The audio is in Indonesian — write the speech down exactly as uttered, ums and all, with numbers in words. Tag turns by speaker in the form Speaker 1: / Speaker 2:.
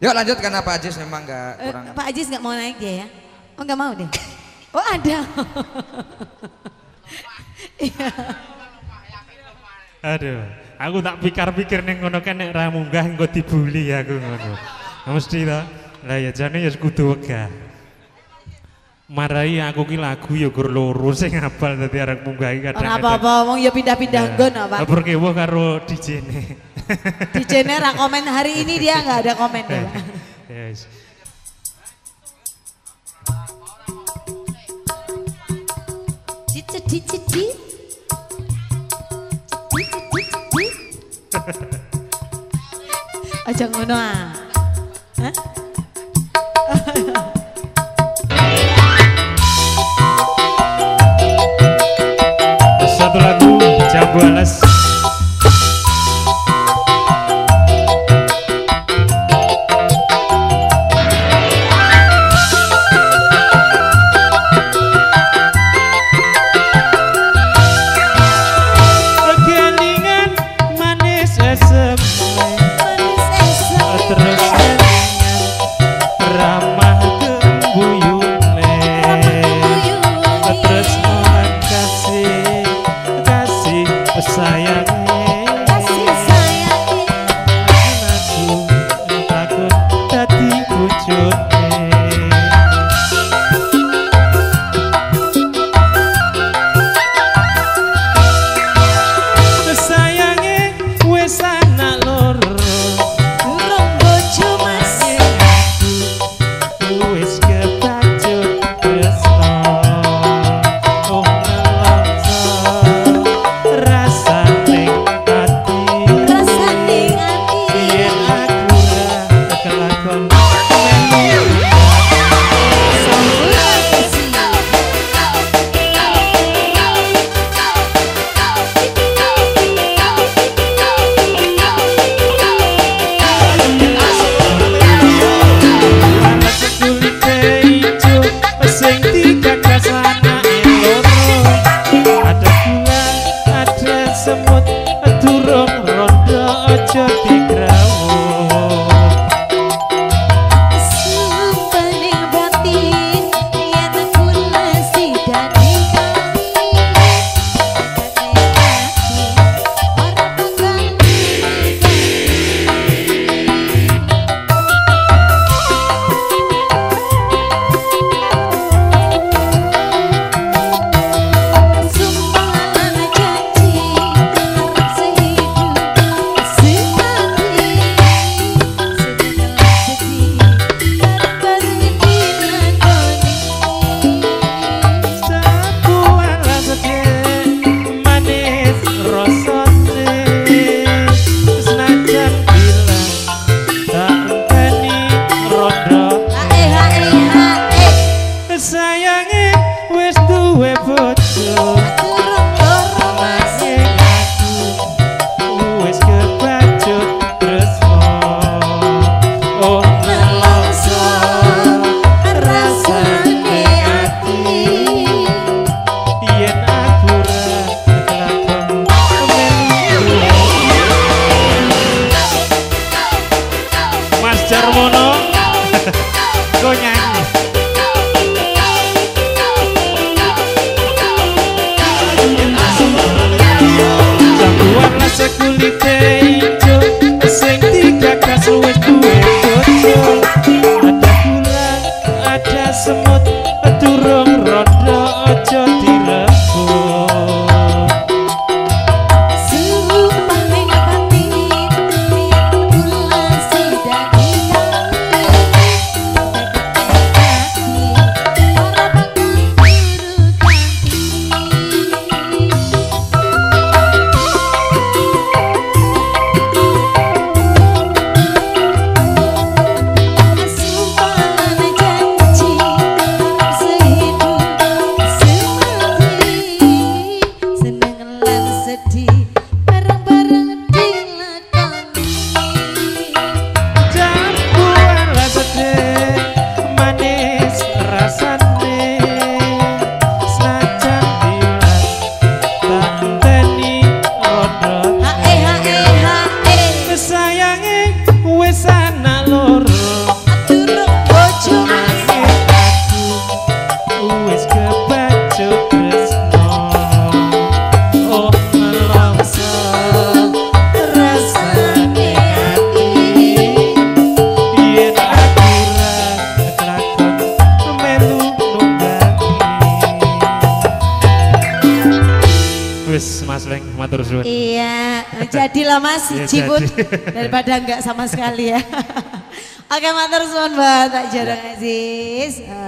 Speaker 1: Yuk lanjut karena Pak Ajis memang nggak kurang.
Speaker 2: Uh, Pak Ajis nggak mau naik dia ya? Oh nggak mau deh. Oh ada. Iya.
Speaker 3: Aduh, aku tak pikir-pikir neng ngono kan nek ra munggah engko dibuli aku ngono. Mesti to. Lah ya jane ya kudu wegah. Marai aku ki lagu ya gur loro sing hafal dadi arek munggah iki kadang-kadang.
Speaker 2: Ora apa-apa, wong ya pindah-pindah nggon apa.
Speaker 3: Lapor kewo karo D J-ne.
Speaker 2: D J-ne ra komen hari ini dia nggak ada komen ya, Pak.
Speaker 3: Yes.
Speaker 2: Cici cici cici. Aja ngono ah. Hah?
Speaker 3: Satu lagu Jambu Alas. matur suwun.
Speaker 2: Iya, jadilah Mas
Speaker 3: Iya,
Speaker 2: siji pun
Speaker 3: jadi.
Speaker 2: daripada enggak sama sekali ya. Oke, matur suwun Mbak Tak Jarang Aziz.